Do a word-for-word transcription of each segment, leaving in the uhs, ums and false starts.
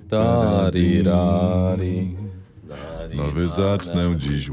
Tarirari. Nowy zacznę dziś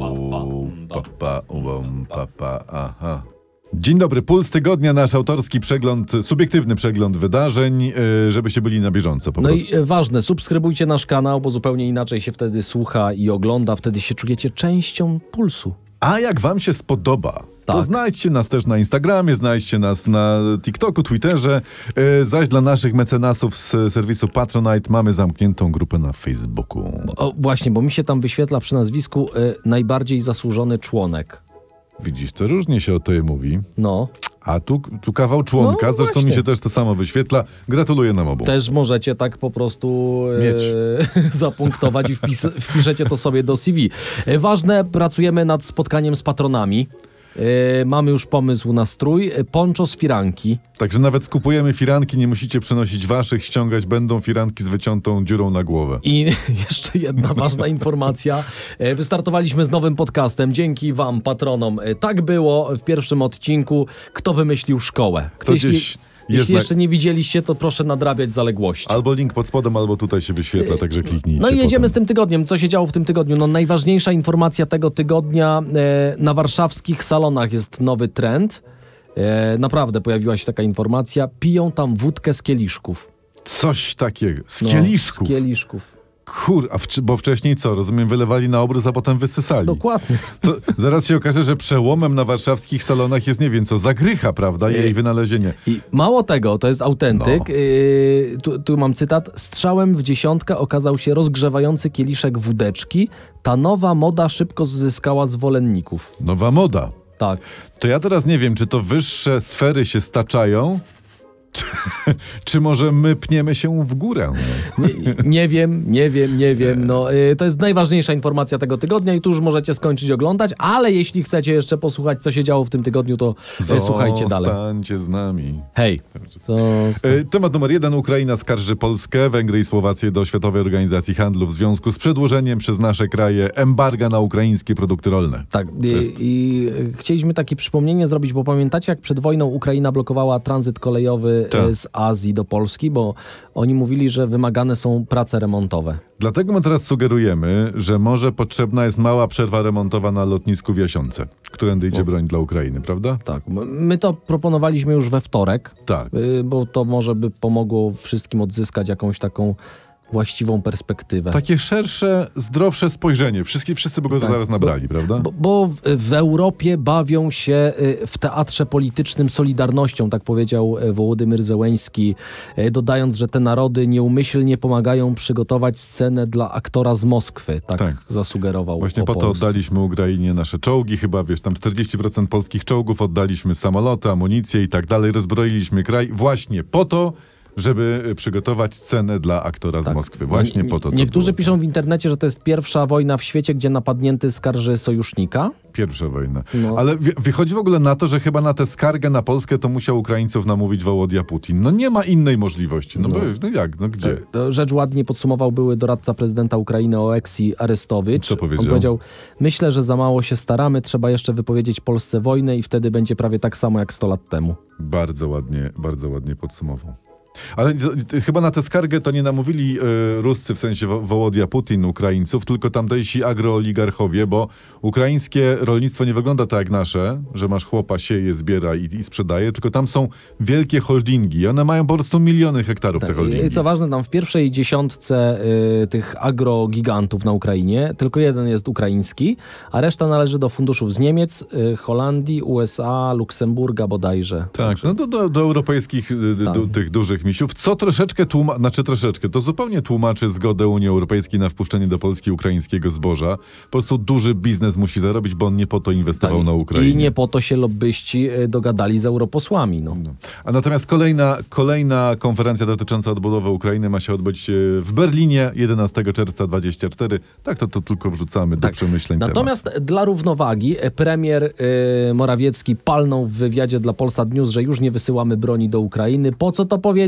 łu, papa, um, papa, aha. Dzień dobry, Puls Tygodnia, nasz autorski przegląd, subiektywny przegląd wydarzeń, yy, żebyście byli na bieżąco po No prostu. i e, ważne, subskrybujcie nasz kanał, bo zupełnie inaczej się wtedy słucha i ogląda, wtedy się czujecie częścią Pulsu. A jak wam się spodoba, to Tak. znajdźcie nas też na Instagramie, znajdźcie nas na TikToku, Twitterze, yy, zaś dla naszych mecenasów z serwisu Patronite mamy zamkniętą grupę na Facebooku. O, właśnie, bo mi się tam wyświetla przy nazwisku e, najbardziej zasłużony członek. Widzisz, to różnie się o tobie mówi. No, A tu, tu kawał członka, No zresztą właśnie. mi się też to samo wyświetla. Gratuluję nam obu. też możecie tak po prostu Mieć. e, zapunktować i wpis, wpiszecie to sobie do C V. E, ważne, pracujemy nad spotkaniem z patronami. E, mamy już pomysł na strój. E, Poncho z firanki. Także nawet skupujemy firanki, nie musicie przenosić waszych, ściągać będą firanki z wyciętą dziurą na głowę. I jeszcze jedna ważna informacja. E, Wystartowaliśmy z nowym podcastem. Dzięki wam, patronom. E, Tak było w pierwszym odcinku. Kto wymyślił szkołę? Kto, To jeśli gdzieś jest jeśli na- jeszcze nie widzieliście, to proszę nadrabiać zaległości. Albo link pod spodem, albo tutaj się wyświetla, także kliknijcie. No i jedziemy potem. z tym tygodniem. Co się działo w tym tygodniu? No najważniejsza informacja tego tygodnia. E, na warszawskich salonach jest nowy trend. E, naprawdę pojawiła się taka informacja. Piją tam wódkę z kieliszków. Coś takiego. Z No, kieliszków. Z kieliszków. Kur, a wczy- bo wcześniej co? Rozumiem, wylewali na obrys, a potem wysysali. Dokładnie. To zaraz się okaże, że przełomem na warszawskich salonach jest, nie wiem co, zagrycha, prawda? Jej wynalezienie. I mało tego, to jest autentyk. No. Yy, tu, tu mam cytat. Strzałem w dziesiątkę okazał się rozgrzewający kieliszek wódeczki. Ta nowa moda szybko zyskała zwolenników. Nowa moda. Tak. To ja teraz nie wiem, czy to wyższe sfery się staczają, czy, czy może my pniemy się w górę. Nie, nie wiem, nie wiem, nie wiem. No, yy, to jest najważniejsza informacja tego tygodnia i tu już możecie skończyć oglądać, ale jeśli chcecie jeszcze posłuchać, co się działo w tym tygodniu, to yy, słuchajcie dalej. Zostańcie z nami. Hej. To... E, Temat numer jeden. Ukraina skarży Polskę, Węgry i Słowację do Światowej Organizacji Handlu w związku z przedłużeniem przez nasze kraje embarga na ukraińskie produkty rolne. Tak, i, jest- i chcieliśmy takie przypomnienie zrobić, bo pamiętacie, jak przed wojną Ukraina blokowała tranzyt kolejowy Tak. e, z Azji do Polski, bo oni mówili, że wymagane są prace remontowe. Dlatego my teraz sugerujemy, że może potrzebna jest mała przerwa remontowa na lotnisku w Jasiące, którędy idzie O. broń dla Ukrainy, prawda? Tak, m- my to proponowaliśmy już we wtorek, Tak. y, bo to może by pomogło wszystkim odzyskać jakąś taką właściwą perspektywę. Takie szersze, zdrowsze spojrzenie. Wszyscy, wszyscy by go Tak. zaraz nabrali, prawda? Bo, bo w, w Europie bawią się y, w teatrze politycznym solidarnością, tak powiedział y, Wołodymyr Zełeński, y, dodając, że te narody nieumyślnie pomagają przygotować scenę dla aktora z Moskwy. Tak, Tak. zasugerował. Właśnie o po to Polsce. oddaliśmy Ukrainie nasze czołgi, chyba wiesz, tam czterdzieści procent polskich czołgów oddaliśmy samoloty, amunicję i tak dalej, rozbroiliśmy kraj właśnie po to, żeby y, przygotować scenę dla aktora z Tak. Moskwy. Właśnie Nie- po to. to Niektórzy było. piszą w internecie, że to jest pierwsza wojna w świecie, gdzie napadnięty skarży sojusznika. Pierwsza wojna. No. Ale wi- wychodzi w ogóle na to, że chyba na tę skargę na Polskę to musiał Ukraińców namówić Wołodia Putin. No nie ma innej możliwości. No, No. bo, no jak, no gdzie? To rzecz ładnie podsumował były doradca prezydenta Ukrainy Oleksij Arestowicz. Co powiedział? On powiedział, myślę, że za mało się staramy, trzeba jeszcze wypowiedzieć Polsce wojnę i wtedy będzie prawie tak samo jak sto lat temu. Bardzo ładnie, bardzo ładnie podsumował. Ale to, to, chyba na tę skargę to nie namówili y, Ruscy, w sensie Wo- Wołodia Putin, Ukraińców, tylko tamtejsi agrooligarchowie, bo ukraińskie rolnictwo nie wygląda tak jak nasze, że masz chłopa, sieje, zbiera i, i sprzedaje, tylko tam są wielkie holdingi i one mają po prostu miliony hektarów, te Tak, holdingi. i co ważne, tam w pierwszej dziesiątce y, tych agrogigantów na Ukrainie tylko jeden jest ukraiński, a reszta należy do funduszów z Niemiec, y, Holandii, U S A, Luksemburga bodajże. Tak, no do, do, do europejskich y, Tak. do, tych dużych misiów, co troszeczkę tłumaczy, znaczy troszeczkę, to zupełnie tłumaczy zgodę Unii Europejskiej na wpuszczenie do Polski ukraińskiego zboża. Po prostu duży biznes musi zarobić, bo on nie po to inwestował na Ukrainie. I nie po to się lobbyści y, dogadali z europosłami. No. No. A natomiast kolejna, kolejna konferencja dotycząca odbudowy Ukrainy ma się odbyć e, w Berlinie jedenastego czerwca dwudziestego czwartego. Tak, to, to tylko wrzucamy Tak. do przemyśleń Natomiast temat. dla równowagi e, premier y, Morawiecki palnął w wywiadzie dla Polsat News, że już nie wysyłamy broni do Ukrainy. Po co to powiedział?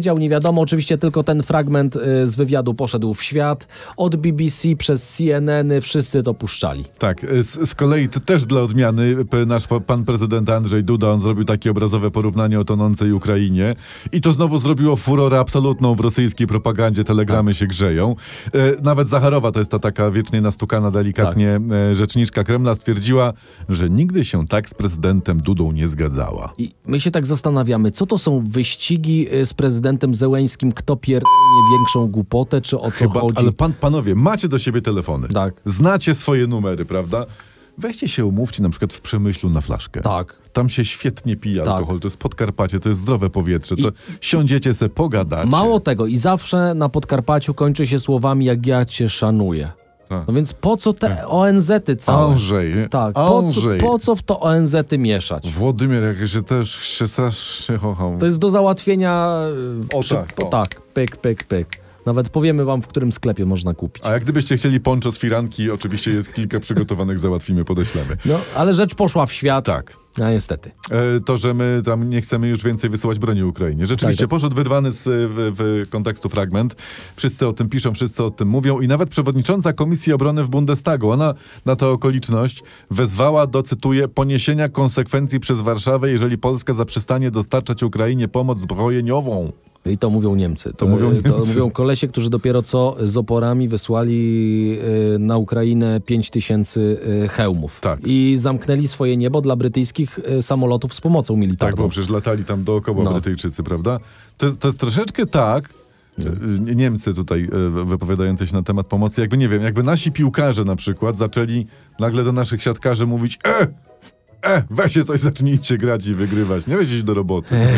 powiedział, nie wiadomo. Oczywiście tylko ten fragment y, z wywiadu poszedł w świat. Od B B C przez C N N y, wszyscy to puszczali. Tak, z, z kolei to też dla odmiany p- nasz pa- pan prezydent Andrzej Duda, on zrobił takie obrazowe porównanie o tonącej Ukrainie i to znowu zrobiło furorę absolutną w rosyjskiej propagandzie, telegramy się grzeją. E, nawet Zacharowa, to jest ta taka wiecznie nastukana delikatnie e, rzeczniczka Kremla, stwierdziła, że nigdy się tak z prezydentem Dudą nie zgadzała. I my się tak zastanawiamy, co to są wyścigi y, z prezydentem Zełeńskim, kto pierdolnie większą głupotę, czy o co Chyba, chodzi? ale pan, panowie, macie do siebie telefony. Tak. Znacie swoje numery, prawda? Weźcie się umówcie na przykład w Przemyślu na flaszkę. Tak. Tam się świetnie pije Tak. alkohol, to jest Podkarpacie, to jest zdrowe powietrze, to I- siądziecie se, pogadacie. Mało tego, i zawsze na Podkarpaciu kończy się słowami, jak ja cię szanuję. Tak. No więc po co te O N Z-y całe? Andrzej, Tak, po co, Andrzej. po co w to O N Z-y mieszać? Włodymir, jak się też się strasznie kochał. To jest do załatwienia... y, O tak, o o. tak, pyk, pyk, pyk. Nawet powiemy wam, w którym sklepie można kupić. A jak gdybyście chcieli poncho z firanki, oczywiście jest kilka przygotowanych, załatwimy, podeślemy. No, ale rzecz poszła w świat. Tak. A niestety. E, to, że my tam nie chcemy już więcej wysyłać broni Ukrainie. Rzeczywiście, Tak, tak. poszedł wyrwany z w, w kontekstu fragment. Wszyscy o tym piszą, wszyscy o tym mówią i nawet przewodnicząca Komisji Obrony w Bundestagu, ona na tę okoliczność wezwała do, cytuję, poniesienia konsekwencji przez Warszawę, jeżeli Polska zaprzestanie dostarczać Ukrainie pomoc zbrojeniową. I to mówią Niemcy. To mówią To Niemcy. mówią kolesie, którzy dopiero co z oporami wysłali y, na Ukrainę pięć tysięcy y, hełmów. Tak. I zamknęli swoje niebo dla brytyjskich y, samolotów z pomocą Tak, militarną. bo przecież latali tam dookoła No. Brytyjczycy, prawda? To jest, to jest troszeczkę tak, e, Niemcy tutaj e, wypowiadające się na temat pomocy, jakby nie wiem, jakby nasi piłkarze na przykład zaczęli nagle do naszych siatkarzy mówić e, e, weźcie coś, zacznijcie grać i wygrywać, nie weźcie się do roboty. E,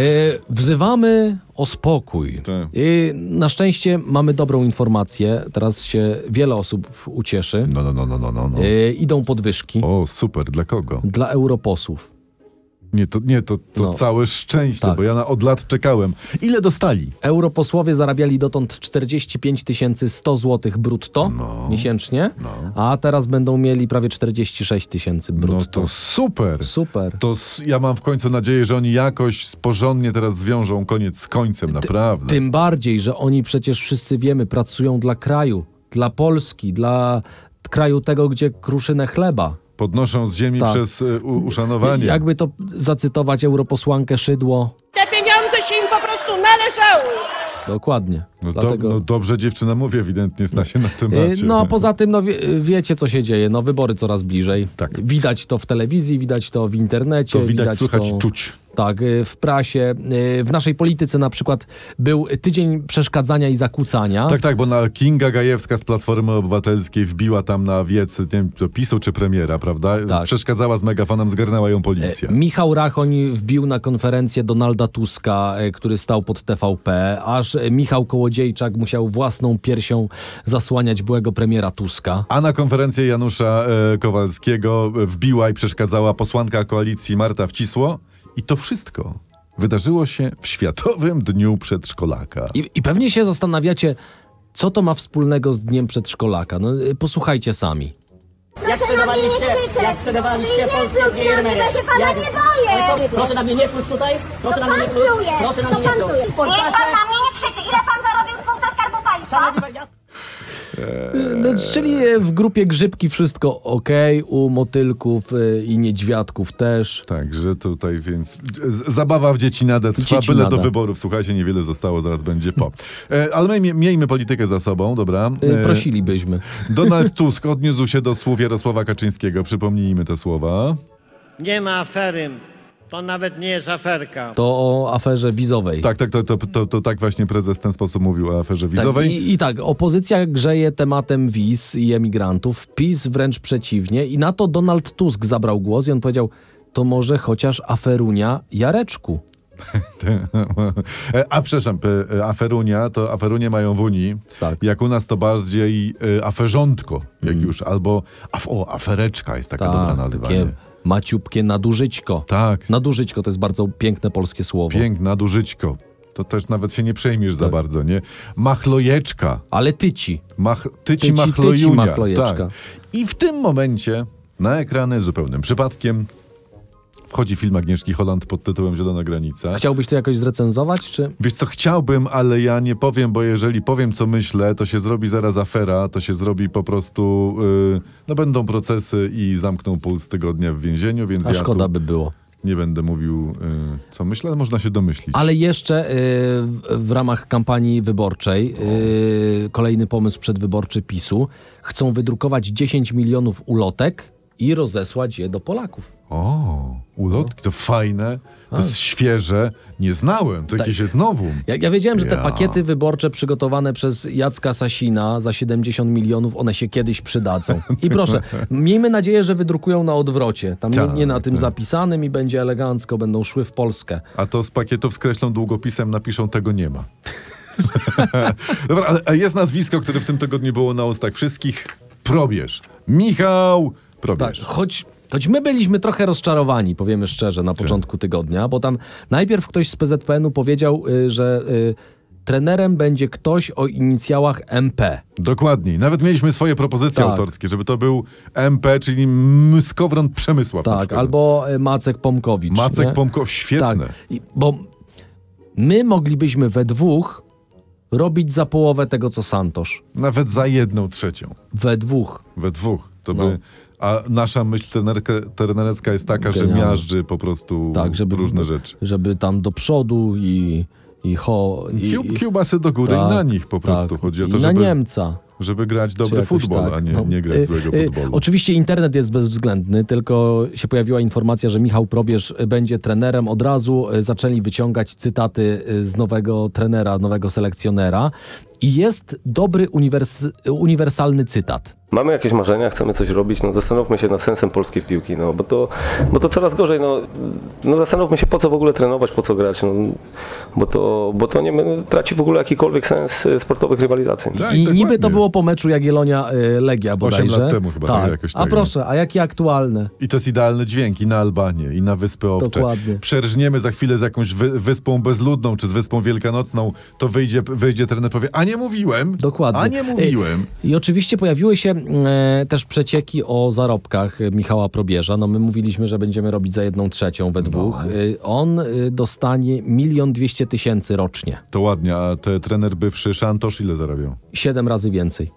wzywamy o spokój. Tak. I na szczęście mamy dobrą informację. Teraz się wiele osób ucieszy. No, no, no, no, no, no. no. E, idą podwyżki O, super, dla kogo? dla europosłów. Nie, to, nie, to, to No. całe szczęście, Tak. bo ja na, od lat czekałem. Ile dostali? Europosłowie zarabiali dotąd czterdzieści pięć tysięcy sto złotych brutto No. miesięcznie, No. a teraz będą mieli prawie czterdzieści sześć tysięcy No brutto. to super. Super. To s- ja mam w końcu nadzieję, że oni jakoś porządnie teraz zwiążą koniec z końcem, naprawdę. Tym bardziej, że oni przecież wszyscy wiemy, pracują dla kraju, dla Polski, dla kraju tego, gdzie kruszynę chleba. Podnoszą z ziemi Tak. przez y, u, uszanowanie. Jakby to zacytować europosłankę Szydło. Te pieniądze się im po prostu należały. Dokładnie. No, do, Dlatego... no dobrze dziewczyna mówi, ewidentnie zna się na Y, temacie. No, a poza tym, no, wie, wiecie, co się dzieje. No, wybory coraz bliżej. Tak. Widać to w telewizji, widać to w internecie. To widać, słychać, to... czuć. Tak, y, w prasie. Y, W naszej polityce na przykład był tydzień przeszkadzania i zakłócania. Tak, tak, bo na Kinga Gajewska z Platformy Obywatelskiej wbiła tam na wiec, nie wiem, do PiSu czy premiera, prawda? Tak. Przeszkadzała z megafonem, zgarnęła ją policja. E, Michał Rachoń wbił na konferencję Donalda Tuska, e, który stał pod T V P, aż e, Michał Kołodziejczak musiał własną piersią zasłaniać byłego premiera Tuska. A na konferencję Janusza e, Kowalskiego wbiła i przeszkadzała posłanka koalicji Marta Wcisło. I to wszystko wydarzyło się w Światowym Dniu Przedszkolaka. I, I pewnie się zastanawiacie, co to ma wspólnego z Dniem Przedszkolaka. No, e, posłuchajcie sami. Jak sprzedawaliście, jak sprzedawaliście polskie firmy. Ja się pana jak... nie boję. Ale po- Proszę na mnie nie pluć tutaj, proszę na mnie nie Pan pluć, pluje, proszę na to mnie nie pan pluć. pluje. W Polsacie- Niech pan na mnie nie krzyczy. Ile pan zarobił w spółce Skarbu Państwa? Szanowni Państwo, No, czyli e, w grupie Grzybki wszystko okej, u motylków e, i niedźwiadków też. Także tutaj więc z, zabawa w dziecinadę trwa, Dziecinada. byle do wyborów. Słuchajcie, niewiele zostało, zaraz będzie po. E, ale my miejmy politykę za sobą, dobra? E, prosilibyśmy. Donald Tusk odniósł się do słów Jarosława Kaczyńskiego. Przypomnijmy te słowa. Nie ma afery. To nawet nie jest aferka. To o aferze wizowej. Tak, tak, to, to, to, to tak właśnie prezes w ten sposób mówił o aferze wizowej. Tak, i, I tak, opozycja grzeje tematem wiz i emigrantów, PiS wręcz przeciwnie i na to Donald Tusk zabrał głos i on powiedział, to może chociaż aferunia Jareczku. A przepraszam, e, aferunia, to aferunie mają w Unii. Tak. Jak u nas to bardziej e, aferzątko, jak już, albo af, o, afereczka jest taka dobra nazwa. takie nie? maciupkie nadużyćko. Tak, Nadużyćko to jest bardzo piękne polskie słowo. piękna, nadużyćko. To też nawet się nie przejmiesz za Tak. bardzo, nie? Machlojeczka. Ale tyci. Mach, tyci, Tyci, machlojunia. tyci, machlojeczka. Tak. I w tym momencie na ekrany zupełnym przypadkiem wchodzi film Agnieszki Holland pod tytułem Zielona granica. Chciałbyś to jakoś zrecenzować, czy... Wiesz co, chciałbym, ale ja nie powiem, bo jeżeli powiem, co myślę, to się zrobi zaraz afera, to się zrobi po prostu, yy, no będą procesy i zamkną pół z tygodnia w więzieniu, więc A ja szkoda tu by było. nie będę mówił, yy, co myślę, ale można się domyślić. Ale jeszcze y, w, w ramach kampanii wyborczej, y, kolejny pomysł przedwyborczy PiSu, chcą wydrukować dziesięć milionów ulotek i rozesłać je do Polaków. O, ulotki, to fajne, to jest świeże, nie znałem, to jakieś jest nowum. Ja, ja wiedziałem, że te Ja. pakiety wyborcze przygotowane przez Jacka Sasina za siedemdziesiąt milionów, one się kiedyś przydadzą. I proszę, miejmy nadzieję, że wydrukują na odwrocie. Tam nie, Tak, nie na tym tak. zapisanym i będzie elegancko, będą szły w Polskę. A to z pakietów skreślą długopisem, napiszą, tego nie ma. Dobra, ale jest nazwisko, które w tym tygodniu było na ustach wszystkich. Probierz. Michał Tak, Probierz. choć, choć my byliśmy trochę rozczarowani, powiemy szczerze, na początku tygodnia, bo tam najpierw ktoś z P Z P N u powiedział, y, że y, trenerem będzie ktoś o inicjałach M P. Dokładniej. Nawet mieliśmy swoje propozycje Tak. autorskie, żeby to był M P, czyli Myskowron Przemysław. na Tak, przykład. albo y, Macek Pomkowicz. Macek nie? Pomkow. Świetne. Tak, I, bo my moglibyśmy we dwóch robić za połowę tego, co Santosz. Nawet za jedną trzecią. We dwóch. We dwóch. To No. by... A nasza myśl trenerka, trenerecka jest taka, że Genialna. miażdży po prostu Tak, żeby, różne rzeczy. żeby tam do przodu i, i ho... I, Kiu, i, kiełbasy do góry tak, i na nich po prostu tak. chodzi o I to, na żeby, Niemca. żeby grać Czy dobry jakoś futbol, tak, a nie, no. nie grać Y, złego y, futbolu. Oczywiście internet jest bezwzględny, tylko się pojawiła informacja, że Michał Probierz będzie trenerem. Od razu y, zaczęli wyciągać cytaty y, z nowego trenera, nowego selekcjonera. I jest dobry uniwers- uniwersalny cytat. Mamy jakieś marzenia, chcemy coś robić, no zastanówmy się nad sensem polskiej piłki, no bo to, bo to coraz gorzej, no, no zastanówmy się, po co w ogóle trenować, po co grać, no, bo to, bo to nie traci w ogóle jakikolwiek sens y, sportowych rywalizacji. Tak, I dokładnie. niby to było po meczu Jagiellonia y, Legia bodajże. lat temu chyba, tak, jakoś A tak, proszę, a jakie aktualne? I to jest idealny dźwięk i na Albanię, i na Wyspy Owcze. Dokładnie. Przerżniemy za chwilę z jakąś wy, wyspą bezludną, czy z Wyspą Wielkanocną, to wyjdzie, wyjdzie trener, powie, a nie mówiłem, Dokładnie. a nie mówiłem. I oczywiście pojawiły się e, też przecieki o zarobkach Michała Probierza. No my mówiliśmy, że będziemy robić za jedną trzecią we dwóch. E, on e, dostanie milion dwieście tysięcy rocznie. To ładnie, a ten trener bywszy Szantosz ile zarabiał? Siedem razy więcej.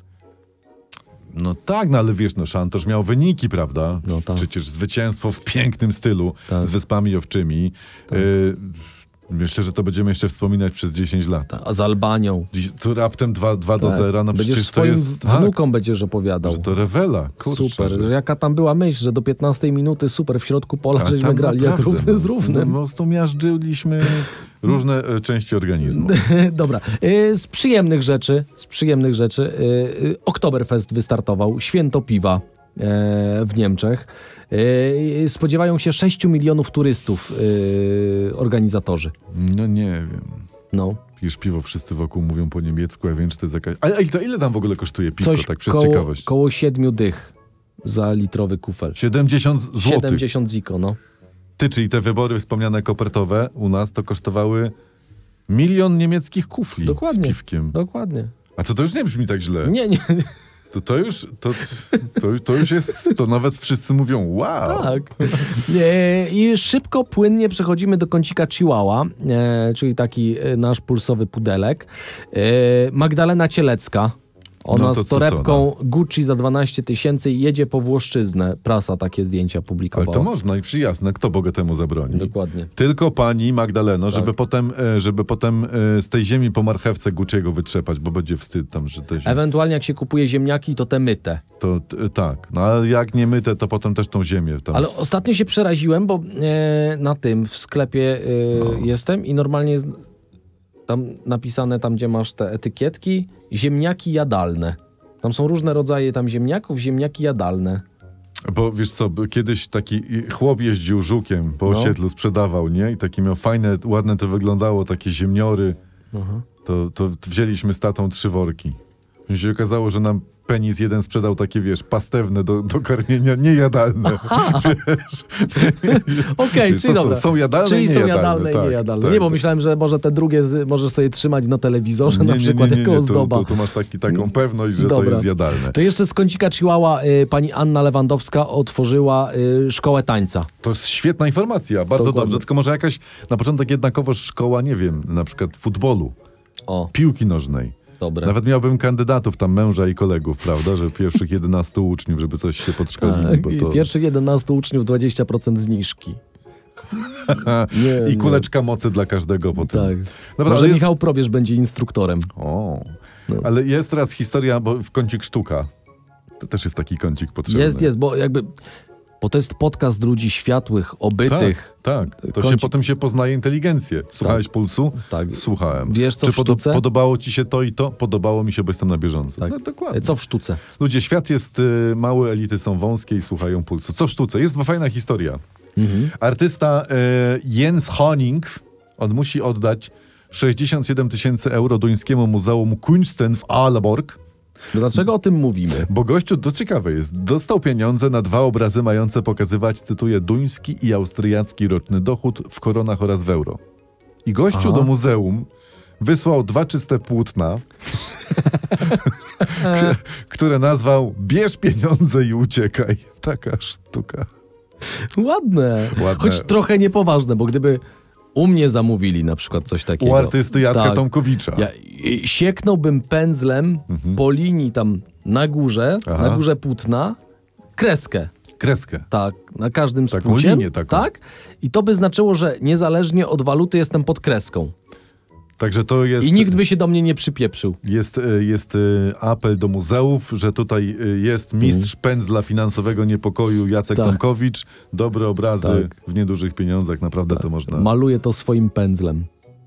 No tak, no ale wiesz, no Szantosz miał wyniki, prawda? No tak. Przecież zwycięstwo w pięknym stylu Tak. z Wyspami Owczymi. Y, myślę, że to będziemy jeszcze wspominać przez dziesięć lat. A z Albanią. Dziś- To raptem dwa do Tak. zera, no Będziesz przecież to swoim jest... tak, wnukom będziesz opowiadał. że to rewela, kurczę. Super, że- że jaka tam była myśl, że do piętnastej minuty super w środku pola, A żeśmy tam grali jak naprawdę, równy z no, równym. No, po prostu miażdżyliśmy różne e, części organizmu. Dobra, y, z przyjemnych rzeczy, z przyjemnych rzeczy, y, y, Oktoberfest wystartował, święto piwa e, w Niemczech. Y, spodziewają się sześciu milionów turystów y, organizatorzy. No nie wiem. No. Pijesz piwo, wszyscy wokół mówią po niemiecku, ja wiem, czy to jest jakaś... Ale ile, ile tam w ogóle kosztuje piwko, Coś tak przez koło, ciekawość? koło siedmiu dych za litrowy kufel. siedemdziesiąt złotych. siedemdziesiąt ziko, no. Ty, czyli te wybory wspomniane kopertowe u nas to kosztowały milion niemieckich kufli Dokładnie. z piwkiem. Dokładnie. A to, to już nie brzmi tak źle. Nie, nie, To, to, już, to, to, to już jest... To nawet wszyscy mówią wow. tak. E, I szybko, płynnie przechodzimy do kącika Chihuahua, e, czyli taki e, nasz pulsowy pudelek. E, Magdalena Cielecka. Ona No to z co, torebką co, Gucci za dwanaście tysięcy i jedzie po Włoszczyznę. Prasa takie zdjęcia Ale publikowała. to można i przyjazne. Kto Boga temu zabroni? Dokładnie. Tylko pani Magdaleno, żeby Tak. potem, e, żeby potem e, z tej ziemi po marchewce Gucci'ego wytrzepać, bo będzie wstyd tam, że te ziemi... Ewentualnie jak się kupuje ziemniaki, to te myte. To t, tak. No ale jak nie myte, to potem też tą ziemię tam... Ale ostatnio się przeraziłem, bo e, na tym w sklepie e, jestem i normalnie jest tam napisane, tam gdzie masz te etykietki, ziemniaki jadalne. Tam są różne rodzaje tam ziemniaków, ziemniaki jadalne. Bo wiesz co, by kiedyś taki chłop jeździł żukiem po No. osiedlu, sprzedawał, nie? I takie miał fajne, ładne to wyglądało, takie ziemniory. Aha. To, to wzięliśmy z tatą trzy worki. Mi się okazało, że nam penis jeden sprzedał takie, wiesz, pastewne do, do karmienia, niejadalne. Wiesz? Okej, Wiesz, czyli to są- dobra. są jadalne czyli i są niejadalne, jadalne i tak, niejadalne. tak, nie, bo tak. myślałem, że może te drugie z- możesz sobie trzymać na telewizorze na przykład jako Tu, ozdoba. tu, tu masz taki, taką pewność, że Dobra. to jest jadalne. To jeszcze z kącika Chihuahua y, pani Anna Lewandowska otworzyła y, szkołę tańca. To jest świetna informacja, bardzo Dokładnie. dobrze. Tylko może jakaś na początek jednakowoż szkoła, nie wiem, na przykład futbolu, O, piłki nożnej. dobre. Nawet miałbym kandydatów tam, męża i kolegów, prawda, że pierwszych jedenastu uczniów, żeby coś się podszkolili. Tak, bo i to... Pierwszych jedenastu uczniów dwadzieścia procent zniżki. Nie, I kuleczka mocy dla każdego potem. Tak. Dobra, Może ale jest... Michał Probierz będzie instruktorem. O, No. ale jest teraz historia, bo w kącik sztuka. To też jest taki kącik potrzebny. Jest, jest, bo jakby... Bo to jest podcast ludzi światłych, obytych. Tak, tak. To się Kącik- potem się poznaje inteligencję. Słuchałeś Pulsu? Tak. Słuchałem. Wiesz, co Czy w sztuce? podobało ci się to i to? Podobało mi się, bo jestem na bieżąco. Tak. No, dokładnie. Co w sztuce? Ludzie, świat jest y, mały, elity są wąskie i słuchają Pulsu. Co w sztuce? Jest fajna historia. Mhm. Artysta y, Jens Honing, on musi oddać sześćdziesiąt siedem tysięcy euro duńskiemu Muzeum Kunsten w Aalborg. No dlaczego o tym mówimy? Bo gościu, to ciekawe jest, dostał pieniądze na dwa obrazy mające pokazywać, cytuję, duński i austriacki roczny dochód w koronach oraz w euro. I gościu Aha. do muzeum wysłał dwa czyste płótna, które- które nazwał bierz pieniądze i uciekaj. Taka sztuka. Ładne. Ładne. Choć trochę niepoważne, bo gdyby u mnie zamówili na przykład coś takiego. U artysty Jacka Tak. Tomkowicza. Ja i- sieknąłbym pędzlem po linii tam na górze, Mhm. Aha. na górze płótna, kreskę. Kreskę. Tak, na każdym Taką spłuciem. linię taką. Tak. I to by znaczyło, że niezależnie od waluty jestem pod kreską. Także to jest... I nikt by się do mnie nie przypieprzył. Jest, y, jest y, apel do muzeów, że tutaj y, jest mistrz pędzla finansowego niepokoju Jacek Tak. Tomkowicz. Dobre obrazy Tak. w niedużych pieniądzach, naprawdę to można. Maluję to swoim pędzlem.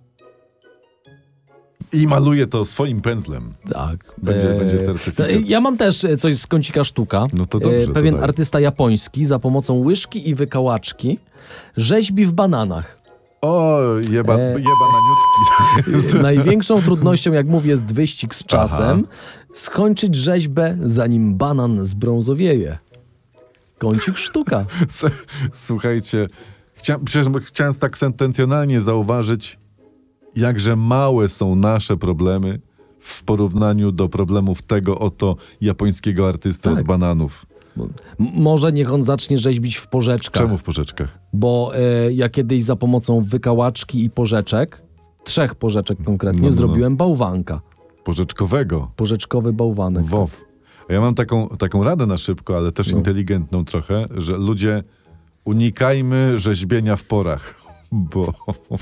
I maluje to swoim pędzlem. Tak. Będzie- będzie certyfikat. e, Ja mam też e, coś z kącika sztuka. No to dobrze, E, to Pewien daj. artysta japoński za pomocą łyżki i wykałaczki rzeźbi w bananach. O, jeba, E. jebananiutki. Największą trudnością, jak mówię, jest wyścig z czasem. Aha. Skończyć rzeźbę, zanim banan zbrązowieje. Kącik sztuka. S- Słuchajcie, chcia, przecież chciałem tak sentencjonalnie zauważyć, jakże małe są nasze problemy w porównaniu do problemów tego oto japońskiego artysty Tak. od bananów. M- Może niech on zacznie rzeźbić w porzeczkach. Czemu w porzeczkach? Bo e, ja kiedyś za pomocą wykałaczki i porzeczek, trzech porzeczek konkretnie, No, no, no. zrobiłem bałwanka. Porzeczkowego. Porzeczkowy bałwanek. Wow. A ja mam taką, taką radę na szybko, ale też No. inteligentną trochę, że ludzie unikajmy rzeźbienia w porach, bo...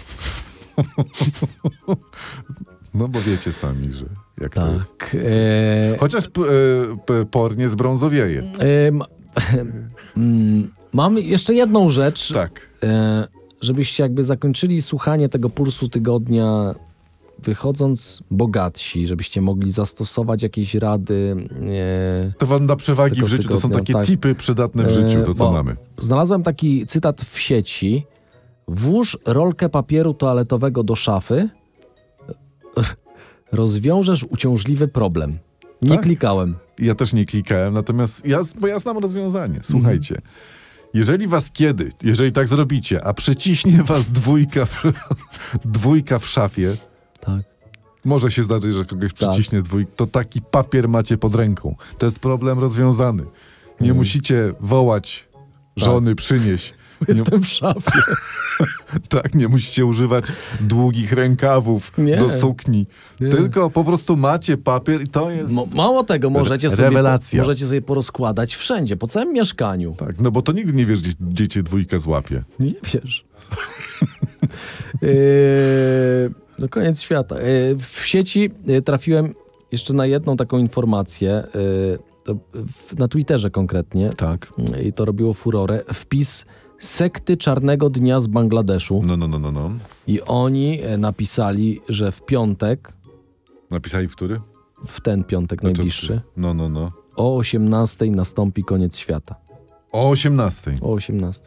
No bo wiecie sami, że jak to jest. Tak. E, Chociaż p- e, p- por nie zbrązowieje. e, ma- mm, mam jeszcze jedną rzecz, Tak. e, żebyście jakby zakończyli słuchanie tego Pulsu Tygodnia wychodząc bogatsi, żebyście mogli zastosować jakieś rady. E, To wam da przewagi tego w życiu. To są tygodnia, takie tak. tipy przydatne w życiu, to E, co bo mamy. Znalazłem taki cytat w sieci. Włóż rolkę papieru toaletowego do szafy, rozwiążesz uciążliwy problem. Nie Tak? klikałem. Ja też nie klikałem, natomiast ja, bo ja znam rozwiązanie. Słuchajcie. Mhm. Jeżeli was kiedy, jeżeli tak zrobicie, a przyciśnie was dwójka w, dwójka w szafie, Tak. może się zdarzyć, że kogoś Tak. przyciśnie dwójka, to taki papier macie pod ręką. To jest problem rozwiązany. Nie Mhm. musicie wołać żony, przynieś. Nie, Jestem w szafie. tak, nie musicie używać długich rękawów Nie. do sukni. Nie. Tylko po prostu macie papier i to jest... Mo- mało tego, możecie sobie, Rewelacja. możecie sobie porozkładać wszędzie, po całym mieszkaniu. Tak, no bo to nigdy nie wiesz, gdzie, gdzie cię dwójka złapie. Nie wiesz. yy, no koniec świata. Yy, w sieci yy, trafiłem jeszcze na jedną taką informację, yy, to w, na Twitterze konkretnie, Tak. yy, i to robiło furorę, wpis sekty Czarnego Dnia z Bangladeszu. No, no, no, no, no. I oni e, napisali, że w piątek, Napisali w który? w ten piątek Znaczy, najbliższy, No, no, no. o osiemnastej nastąpi koniec świata. O osiemnastej. O osiemnastej.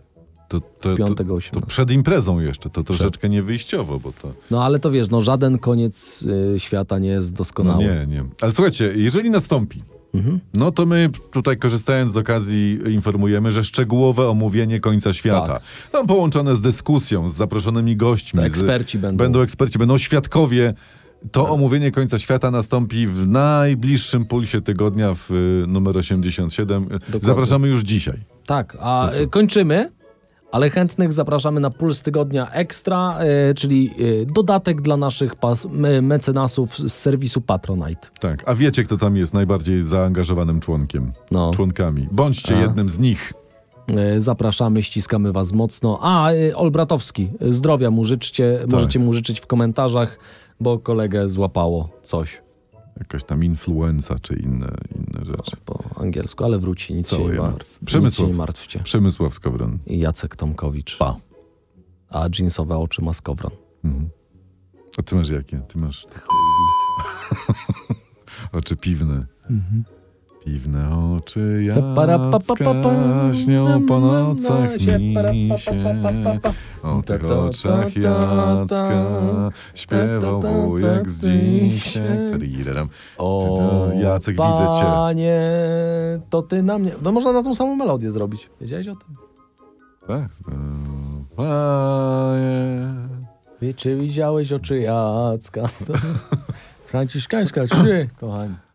To, to, W piątek o to, to osiemnastej. przed imprezą jeszcze, to troszeczkę niewyjściowo, bo to... No ale to wiesz, no żaden koniec y, świata nie jest No doskonały. nie, nie. Ale słuchajcie, jeżeli nastąpi, Mhm. no to my tutaj korzystając z okazji informujemy, że szczegółowe omówienie końca świata. Tak. No, połączone z dyskusją, z zaproszonymi gośćmi. To eksperci z, będą. Będą eksperci, będą świadkowie. To omówienie końca świata nastąpi w najbliższym pulsie tygodnia w y, numer osiemdziesiąt siedem. Zapraszamy już dzisiaj. Tak, a y, kończymy, ale chętnych zapraszamy na Puls Tygodnia Ekstra, y, czyli y, dodatek dla naszych pas, me, mecenasów z serwisu Patronite. Tak, a wiecie, kto tam jest najbardziej zaangażowanym członkiem? No. Członkami. Bądźcie A. jednym z nich. Y, Zapraszamy, ściskamy was mocno. A, y, Olbratowski, y, zdrowia mu życzcie, Tak. możecie mu życzyć w komentarzach, bo kolegę złapało coś Jakaś tam influenza czy inne, inne rzeczy. po angielsku, ale wróci, nic się nie Całujemy. martw, nic się Przemysław. nie martwcie. Przemysław Skowron. I Jacek Tomkowicz. Pa. A dżinsowe oczy ma Skowron. Mhm. A ty masz jakie? Ty masz oczy piwne. Mhm. Piwne oczy Ta para pa pa pa pa. Jacka śnią po nocach się mi para pa się. pa pa pa pa. O Ta tych ta oczach ta ta Jacka ta. śpiewał Ta ta ta wujek ta z dzisiaj. dzisiaj. Tarireram. O, Jacek, widzę cię. Panie, to ty na mnie. To można na tą samą melodię zrobić. Wiedziałeś o tym? Tak. O, Panie. Wie, czy widziałeś oczy Jacka? To jest franciszkańska trzy, kochani.